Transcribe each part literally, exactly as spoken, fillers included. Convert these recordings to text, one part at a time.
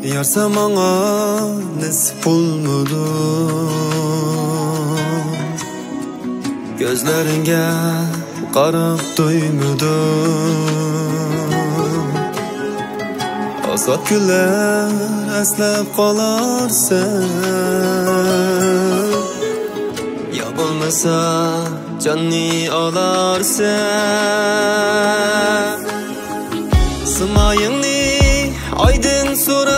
Yarsa manga nasip olmadı. Gözleringe qarab doymadım. Azat güller eslep qalarsan, ya bo'lmasa canni alarsan. Simayingni aydın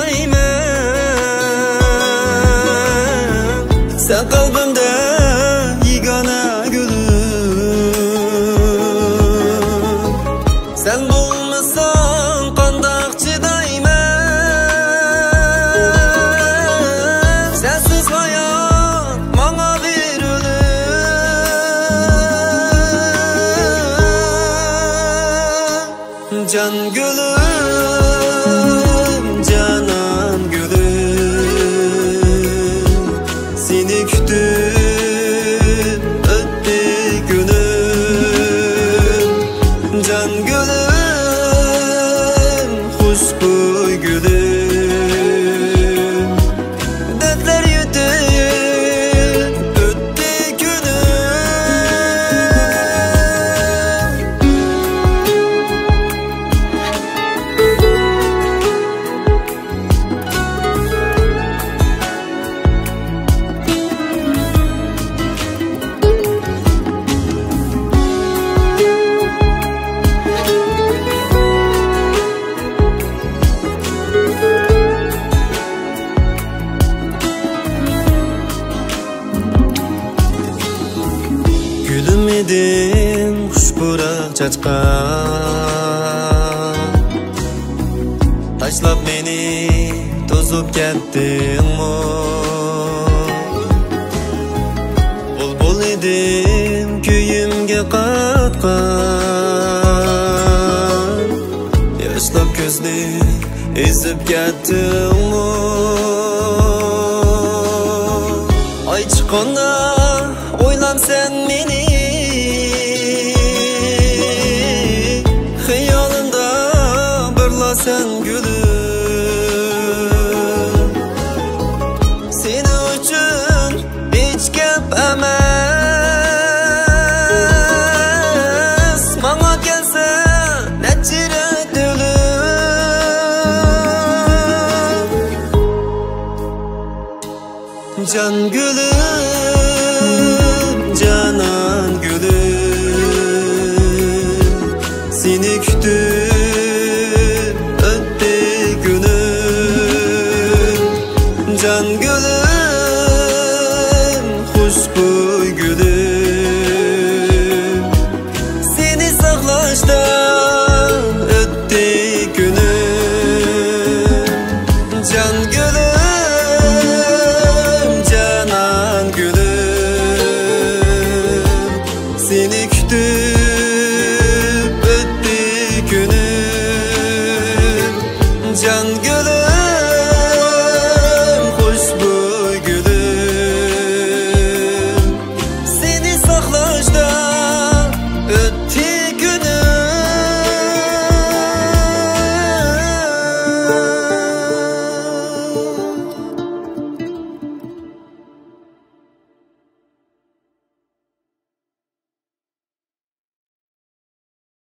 sorayman, sen qalbimda yegona gülüm. Sen bo'lmasan qandoq chidayman, sensiz hayot manga bir o'lim. Can gülüm, canan gülüm, seni kütüp öttü günüm. Can gülüm, huşbo'y gülüm, dertler yutib öttü günüm. Gülüm edin xushburak chachqan, tashlab meni to'zib ketdingmi? Bulbul edim kuyimga qatqan, yoshlab ko'zni ezib ketdingmi? Ay chiqqanda o'ylam sen meni, xayolimda birlasan gülüm. Seni uchun hech gap emas, manga kelsa nachira o'lim. Can gülüm, canan gülüm, seni kütüp öttü günüm. Can gülüm, huşbo'y gülüm, seni saqlashda öttü günüm. Can gülüm, canan gülüm, seni kütüp öttü günüm. Can gülüm.